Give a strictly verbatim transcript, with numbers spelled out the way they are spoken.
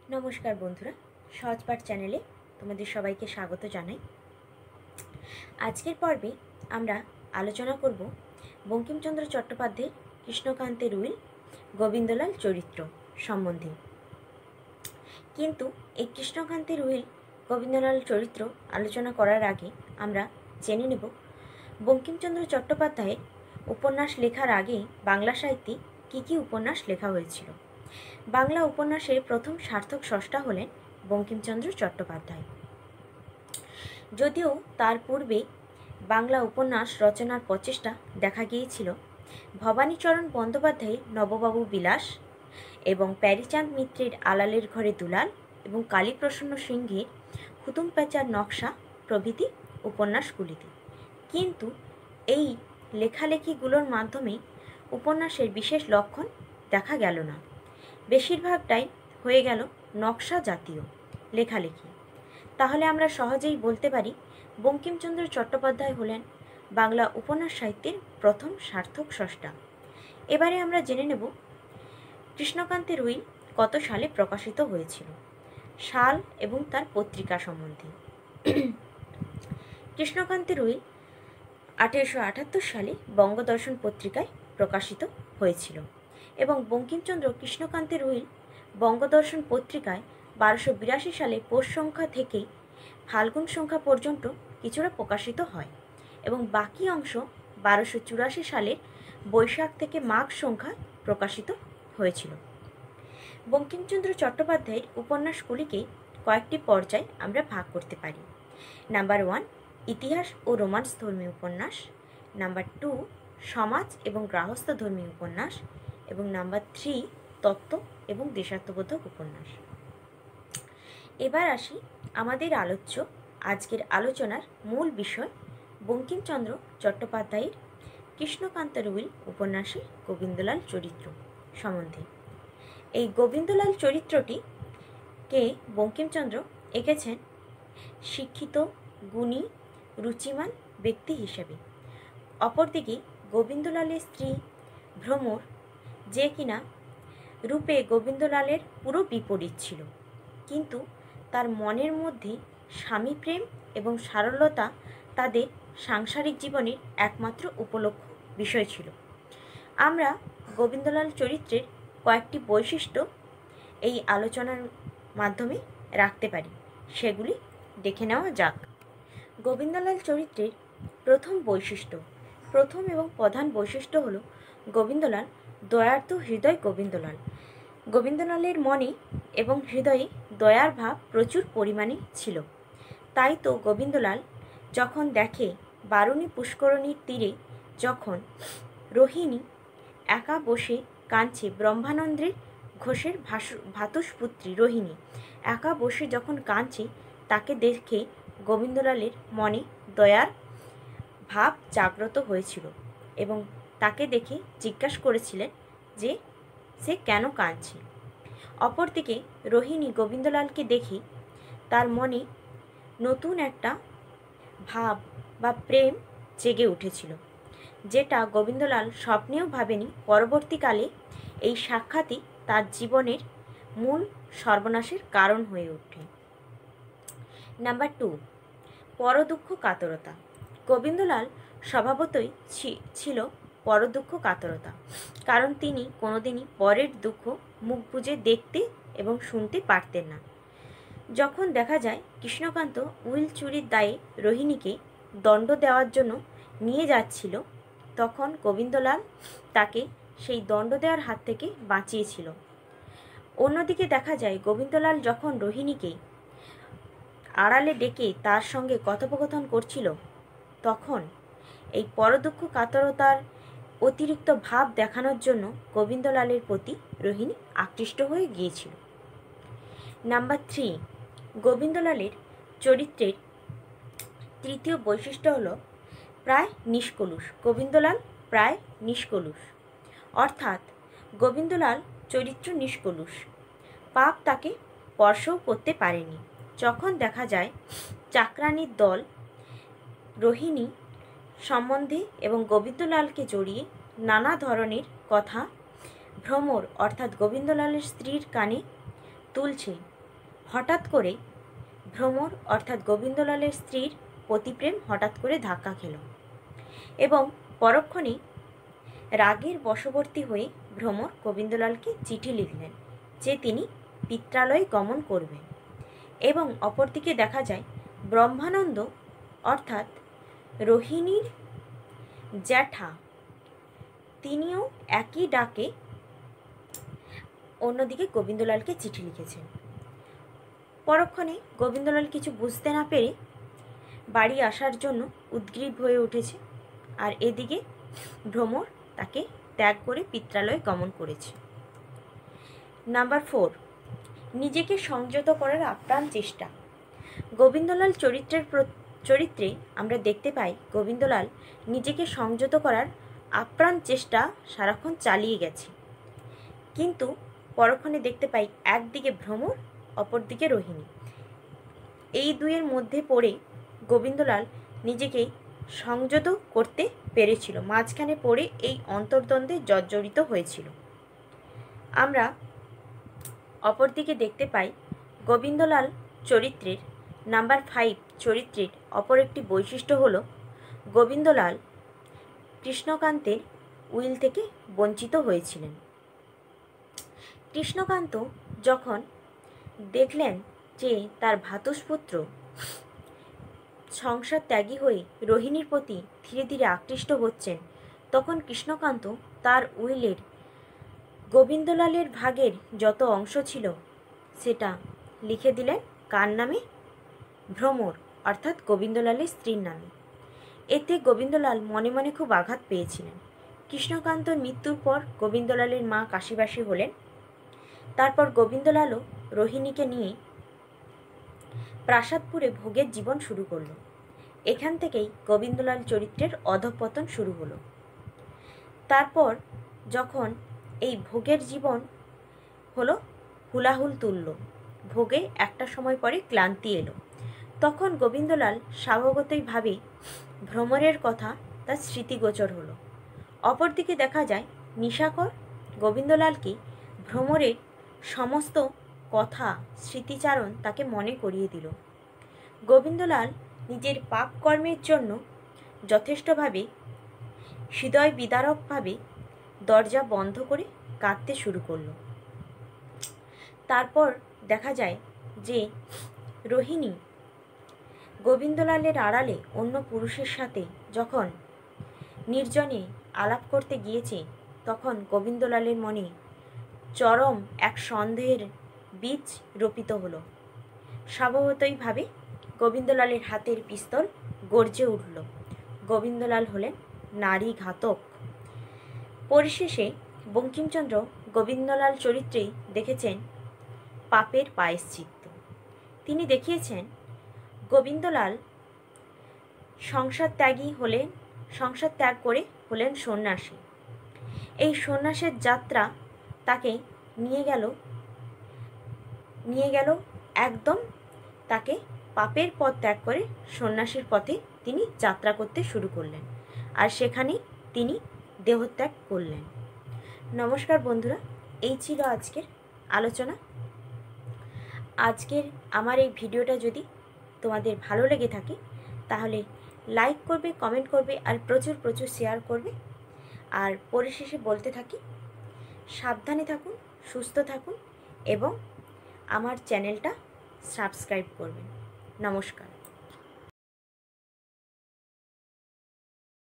নমস্কার বন্ধুরা, সহজ পাঠ চ্যানেলে তোমাদের সবাইকে স্বাগত জানাই। আজকের পর্বে আমরা আলোচনা করব বঙ্কিমচন্দ্র চট্টোপাধ্যায়ের কৃষ্ণকান্তের উইল গোবিন্দলাল চরিত্র সম্বন্ধে। কিন্তু এই কৃষ্ণকান্তের উইল গোবিন্দলাল চরিত্র আলোচনা করার আগে আমরা জেনে নেব বঙ্কিমচন্দ্র চট্টোপাধ্যায়ের উপন্যাস লেখার আগে বাংলা সাহিত্যে কী কী উপন্যাস লেখা হয়েছিল। বাংলা উপন্যাসের প্রথম সার্থক স্রষ্টা হলেন বঙ্কিমচন্দ্র চট্টোপাধ্যায়। যদিও তার পূর্বে বাংলা উপন্যাস রচনার প্রচেষ্টা দেখা গিয়েছিল ভবানীচরণ বন্দ্যোপাধ্যায়ের নববাবু বিলাস এবং প্যারীচাঁদ মিত্রের আলালের ঘরে দুলাল এবং কালীপ্রসন্ন সিংহের হুতুম প্যাঁচার নকশা প্রভৃতি উপন্যাসগুলিতে, কিন্তু এই লেখালেখিগুলোর মাধ্যমে উপন্যাসের বিশেষ লক্ষণ দেখা গেল না। বেশিরভাগটাই হয়ে গেল নকশা জাতীয় লেখালেখি। তাহলে আমরা সহজেই বলতে পারি বঙ্কিমচন্দ্র চট্টোপাধ্যায় হলেন বাংলা উপন্যাস সাহিত্যের প্রথম সার্থক স্রষ্টা। এবারে আমরা জেনে নেব কৃষ্ণকান্তের উইল কত সালে প্রকাশিত হয়েছিল, সাল এবং তার পত্রিকা সম্বন্ধে। কৃষ্ণকান্তের উইল আঠেরোশো আটাত্তর সালে বঙ্গদর্শন পত্রিকায় প্রকাশিত হয়েছিল এবং বঙ্কিমচন্দ্র কৃষ্ণকান্তের উইল বঙ্গদর্শন পত্রিকায় বারোশো বিরাশি সালে পৌষ সংখ্যা থেকে ফাল্গুন সংখ্যা পর্যন্ত কিছুটা প্রকাশিত হয় এবং বাকি অংশ বারোশো চুরাশি সালের বৈশাখ থেকে মাঘ সংখ্যায় প্রকাশিত হয়েছিল। বঙ্কিমচন্দ্র চট্টোপাধ্যায়ের উপন্যাসগুলিকে কয়েকটি পর্যায়ে আমরা ভাগ করতে পারি। নাম্বার ওয়ান, ইতিহাস ও রোমান্স ধর্মী উপন্যাস। নাম্বার টু, সমাজ এবং গৃহস্থ ধর্মী উপন্যাস। এবং নাম্বার থ্রি, তত্ত্ব এবং দেশাত্মবোধক উপন্যাস। এবার আসি আমাদের আলোচ্য আজকের আলোচনার মূল বিষয় বঙ্কিমচন্দ্র চট্টোপাধ্যায়ের কৃষ্ণকান্তের উইল উপন্যাসে গোবিন্দলাল চরিত্র সম্বন্ধে। এই গোবিন্দলাল চরিত্রটি কে বঙ্কিমচন্দ্র এঁকেছেন শিক্ষিত, গুণী, রুচিমান ব্যক্তি হিসেবে। অপরদিকে গোবিন্দলালের স্ত্রী ভ্রমর, যে কিনা রূপে গোবিন্দলালের পুরো বিপরীত ছিল, কিন্তু তার মনের মধ্যে স্বামী প্রেম এবং সারলতা তাদের সাংসারিক জীবনের একমাত্র উপলক্ষ্য বিষয় ছিল। আমরা গোবিন্দলাল চরিত্রের কয়েকটি বৈশিষ্ট্য এই আলোচনার মাধ্যমে রাখতে পারি, সেগুলি দেখে নেওয়া যাক। গোবিন্দলাল চরিত্রের প্রথম বৈশিষ্ট্য প্রথম এবং প্রধান বৈশিষ্ট্য হল গোবিন্দলাল দয়ার্ত হৃদয়। গোবিন্দলাল গোবিন্দলালের মনে এবং হৃদয়ে দয়ার ভাব প্রচুর পরিমাণে ছিল। তাই তো গোবিন্দলাল যখন দেখে বারুণী পুষ্করণীর তীরে যখন রোহিণী একা বসে কাঁদছে, ব্রহ্মানন্দের ঘোষের ভাতুষপুত্রী রোহিণী একা বসে যখন কাঁদছে, তাকে দেখে গোবিন্দলালের মনে দয়ার ভাব জাগ্রত হয়েছিল এবং তাকে দেখে জিজ্ঞাসা করেছিলেন যে সে কেন কাঁদছে। অপরদিকে রোহিণী গোবিন্দলালকে দেখে তার মনে নতুন একটা ভাব বা প্রেম জেগে উঠেছিল, যেটা গোবিন্দলাল স্বপ্নেও ভাবেনি পরবর্তীকালে এই সাক্ষাৎই তার জীবনের মূল সর্বনাশের কারণ হয়ে ওঠে। নাম্বার টু, পরদুঃখ কাতরতা। গোবিন্দলাল স্বভাবতই ছিল পরদুঃখ কাতরতা, কারণ তিনি কোনোদিনই পরের দুঃখ মুখ বুজে দেখতে এবং শুনতে পারতেন না। যখন দেখা যায় কৃষ্ণকান্ত উইল চুরির দায়ে রোহিণীকে দণ্ড দেওয়ার জন্য নিয়ে যাচ্ছিল, তখন গোবিন্দলাল তাকে সেই দণ্ড দেওয়ার হাত থেকে বাঁচিয়েছিল। অন্যদিকে দেখা যায় গোবিন্দলাল যখন রোহিণীকে আড়ালে ডেকে তার সঙ্গে কথোপকথন করছিল, তখন এই পরদুঃখ কাতরতার অতিরিক্ত ভাব দেখানোর জন্য গোবিন্দলালের প্রতি রোহিণী আকৃষ্ট হয়ে গিয়েছিল। নাম্বার থ্রি, গোবিন্দলালের চরিত্রের তৃতীয় বৈশিষ্ট্য হল প্রায় নিষ্কলুষ। গোবিন্দলাল প্রায় নিষ্কলুষ, অর্থাৎ গোবিন্দলাল চরিত্র নিষ্কলুষ, পাপ তাকে স্পর্শও করতে পারেনি। যখন দেখা যায় চাকরানির দল রোহিণী সম্বন্ধে এবং গোবিন্দলালকে জড়িয়ে নানা ধরনের কথা ভ্রমর অর্থাৎ গোবিন্দলালের স্ত্রীর কানে তুলছে, হঠাৎ করে ভ্রমর অর্থাৎ গোবিন্দলালের স্ত্রীর পতিপ্রেম হঠাৎ করে ধাক্কা খেল এবং পরক্ষণেই রাগের বশবর্তী হয়ে ভ্রমর গোবিন্দলালকে চিঠি লিখলেন যে তিনি পিত্রালয়ে গমন করবেন। এবং অপরদিকে দেখা যায় ব্রহ্মানন্দ অর্থাৎ রোহিণীর জ্যাঠা তিনিও একই ডাকে অন্যদিকে গোবিন্দলালকে চিঠি লিখেছেন। পরক্ষণে গোবিন্দলাল কিছু বুঝতে না পেরে বাড়ি আসার জন্য উদ্গ্রীব হয়ে উঠেছে, আর এদিকে ভ্রমর তাকে ত্যাগ করে পিত্রালয়ে গমন করেছে। নাম্বার ফোর, নিজেকে সংযত করার আপ্রাণ চেষ্টা। গোবিন্দলাল চরিত্রের চরিত্রে আমরা দেখতে পাই গোবিন্দলাল নিজেকে সংযত করার আপ্রাণ চেষ্টা সারাক্ষণ চালিয়ে গেছে, কিন্তু পরক্ষণে দেখতে পাই একদিকে ভ্রমর অপরদিকে রোহিণী, এই দুয়ের মধ্যে পড়ে গোবিন্দলাল নিজেকে সংযত করতে পেরেছিল, মাঝখানে পড়ে এই অন্তর্দ্বন্দ্বে জর্জরিত হয়েছিল। আমরা অপরদিকে দেখতে পাই গোবিন্দলাল চরিত্রের নাম্বার ফাইভ চরিত্রের অপর একটি বৈশিষ্ট্য হল গোবিন্দলাল কৃষ্ণকান্তের উইল থেকে বঞ্চিত হয়েছিলেন। কৃষ্ণকান্ত যখন দেখলেন যে তার ভ্রাতুষ্পুত্র সংসার ত্যাগী হয়ে রোহিণীর প্রতি ধীরে ধীরে আকৃষ্ট হচ্ছেন, তখন কৃষ্ণকান্ত তার উইলের গোবিন্দলালের ভাগের যত অংশ ছিল সেটা লিখে দিলেন কার নামে? ভ্রমর অর্থাৎ গোবিন্দলালের স্ত্রীর নামে। এতে গোবিন্দলাল মনে মনে খুব আঘাত পেয়েছিলেন। কৃষ্ণকান্তর মৃত্যুর পর গোবিন্দলালের মা কাশীবাসী হলেন। তারপর গোবিন্দলালও রোহিণীকে নিয়ে প্রাসাদপুরে ভোগের জীবন শুরু করল। এখান থেকেই গোবিন্দলাল চরিত্রের অধঃপতন শুরু হলো। তারপর যখন এই ভোগের জীবন হলো হুলাহুল তুলল, ভোগে একটা সময় পরে ক্লান্তি এলো, তখন গোবিন্দলাল স্বভাবতই ভাবে ভ্রমরের কথা তার স্মৃতিগোচর হলো। অপরদিকে দেখা যায় নিশাকর গোবিন্দলালকে ভ্রমরের সমস্ত কথা স্মৃতিচারণ তাকে মনে করিয়ে দিল। গোবিন্দলাল নিজের পাপ কর্মের জন্য যথেষ্টভাবে হৃদয় বিদারকভাবে দরজা বন্ধ করে কাঁদতে শুরু করল। তারপর দেখা যায় যে রোহিণী গোবিন্দলালের আড়ালে অন্য পুরুষের সাথে যখন নির্জনে আলাপ করতে গিয়েছে, তখন গোবিন্দলালের মনে চরম এক সন্দেহের বীজ রোপিত হলো। স্বভাবতই ভাবে গোবিন্দলালের হাতের পিস্তল গর্জে উঠল। গোবিন্দলাল হলেন নারী ঘাতক। পরিশেষে বঙ্কিমচন্দ্র গোবিন্দলাল চরিত্রে দেখেছেন পাপের প্রায়শ্চিত্ত। তিনি দেখিয়েছেন গোবিন্দলাল সংসার ত্যাগী হলেন, সংসার ত্যাগ করে হলেন সন্ন্যাসী। এই সন্ন্যাসের যাত্রা তাকে নিয়ে গেল নিয়ে গেল একদম তাকে পাপের পথ ত্যাগ করে সন্ন্যাসীর পথে তিনি যাত্রা করতে শুরু করলেন, আর সেখানেই তিনি দেহত্যাগ করলেন। নমস্কার বন্ধুরা, এই ছিল আজকের আলোচনা। আজকের আমার এই ভিডিওটা যদি তোমাদের ভালো লেগে থাকে তাহলে লাইক করবে, কমেন্ট করবে, আর প্রচুর প্রচুর শেয়ার করবে। আর পরিশেষে বলতে থাকি, সাবধানে থাকুন, সুস্থ থাকুন এবং আমার চ্যানেলটা সাবস্ক্রাইব করবেন। নমস্কার।